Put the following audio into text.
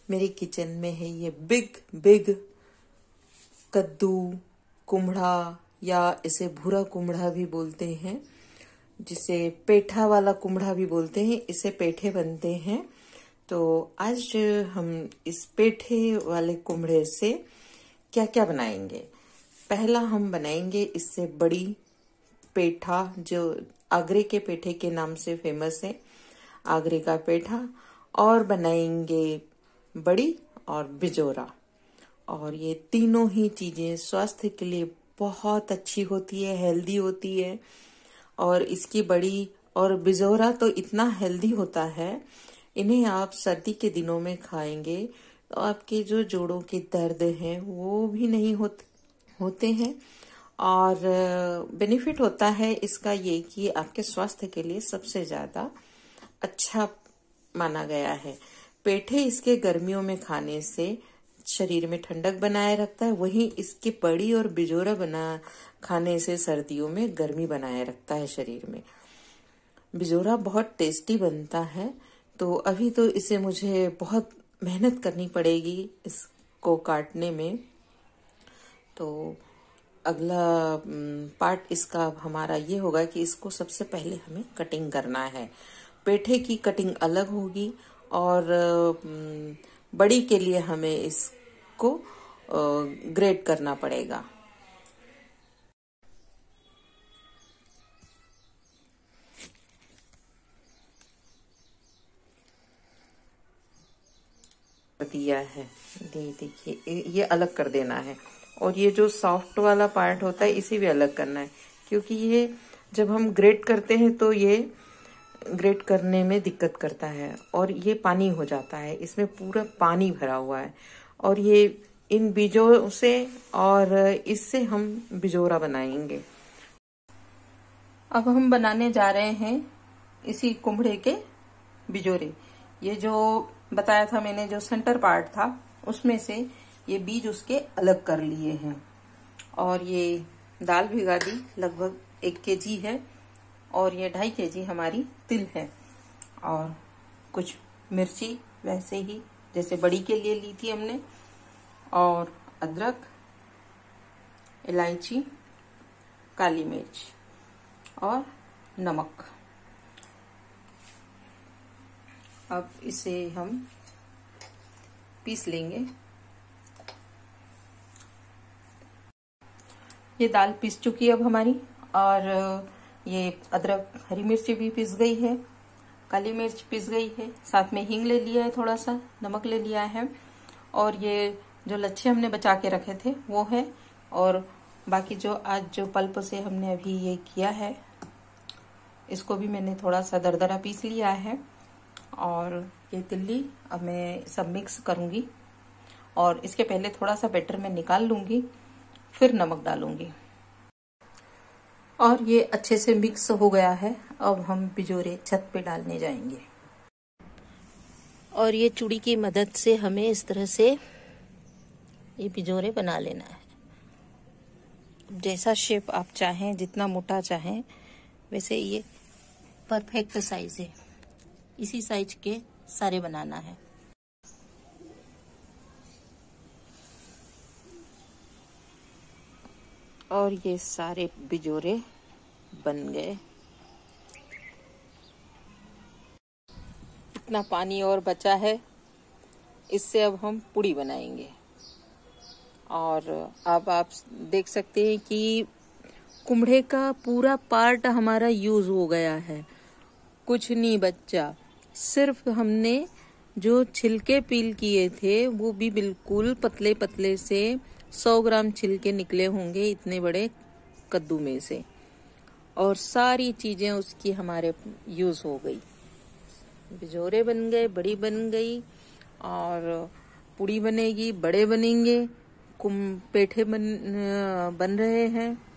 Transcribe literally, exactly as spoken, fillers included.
मेरे किचन में है ये बिग बिग कद्दू कुम्हड़ा, या इसे भूरा कुम्हड़ा भी बोलते हैं, जिसे पेठा वाला कुम्हड़ा भी बोलते हैं। इसे पेठे बनते हैं। तो आज हम इस पेठे वाले कुम्हड़े से क्या क्या बनाएंगे। पहला हम बनाएंगे इससे बड़ी पेठा, जो आगरे के पेठे के नाम से फेमस है, आगरे का पेठा। और बनाएंगे बड़ी और बिजोरा। और ये तीनों ही चीजें स्वास्थ्य के लिए बहुत अच्छी होती है, हेल्दी होती है। और इसकी बड़ी और बिजोरा तो इतना हेल्दी होता है, इन्हें आप सर्दी के दिनों में खाएंगे तो आपके जो जोड़ों के दर्द हैं वो भी नहीं होते होते हैं। और बेनिफिट होता है इसका ये कि आपके स्वास्थ्य के लिए सबसे ज्यादा अच्छा माना गया है। पेठे इसके गर्मियों में खाने से शरीर में ठंडक बनाए रखता है, वहीं इसकी बड़ी और बिजोरा बना खाने से सर्दियों में गर्मी बनाए रखता है शरीर में। बिजोरा बहुत टेस्टी बनता है। तो अभी तो इसे मुझे बहुत मेहनत करनी पड़ेगी इसको काटने में। तो अगला पार्ट इसका हमारा ये होगा कि इसको सबसे पहले हमें कटिंग करना है। पेठे की कटिंग अलग होगी और बड़ी के लिए हमें इसको ग्रेट करना पड़ेगा। दिया है, ये देखिए, ये अलग कर देना है। और ये जो सॉफ्ट वाला पार्ट होता है इसे भी अलग करना है, क्योंकि ये जब हम ग्रेट करते हैं तो ये ग्रेट करने में दिक्कत करता है और ये पानी हो जाता है, इसमें पूरा पानी भरा हुआ है। और ये इन बीजों से और इससे हम बिजोरा बनाएंगे। अब हम बनाने जा रहे हैं इसी कुम्हड़े के बिजोरे। ये जो बताया था मैंने, जो सेंटर पार्ट था उसमें से ये बीज उसके अलग कर लिए हैं। और ये दाल भिगा दी, लगभग एक केजी है। और ये ढाई केजी हमारी तिल है। और कुछ मिर्ची वैसे ही जैसे बड़ी के लिए ली थी हमने। और अदरक, इलायची, काली मिर्च और नमक। अब इसे हम पीस लेंगे। ये दाल पीस चुकी है अब हमारी। और ये अदरक, हरी मिर्ची भी पीस गई है, काली मिर्च पीस गई है, साथ में हींग ले लिया है, थोड़ा सा नमक ले लिया है। और ये जो लच्छे हमने बचा के रखे थे वो है। और बाकी जो आज जो पल्प से हमने अभी ये किया है, इसको भी मैंने थोड़ा सा दरदरा पीस लिया है। और ये तिल्ली अब मैं सब मिक्स करूंगी। और इसके पहले थोड़ा सा बैटर मैं निकाल लूंगी, फिर नमक डालूंगी। और ये अच्छे से मिक्स हो गया है। अब हम बिजोरे छत पे डालने जाएंगे। और ये चूड़ी की मदद से हमें इस तरह से ये बिजोरे बना लेना है। जैसा शेप आप चाहें, जितना मोटा चाहें, वैसे ये परफेक्ट साइज है। इसी साइज के सारे बनाना है। और ये सारे बिजोरे बन गए। इतना पानी और बचा है, इससे अब हम पूड़ी बनाएंगे। और अब आप देख सकते हैं कि कुम्हड़े का पूरा पार्ट हमारा यूज हो गया है, कुछ नहीं बचा। सिर्फ हमने जो छिलके पील किए थे वो भी बिल्कुल पतले पतले से सौ ग्राम छिलके निकले होंगे इतने बड़े कद्दू में से। और सारी चीजें उसकी हमारे यूज हो गई। बिजोरे बन गए, बड़ी बन गई, और पूड़ी बनेगी, बड़े बनेंगे, कुम पेठे बन बन रहे हैं।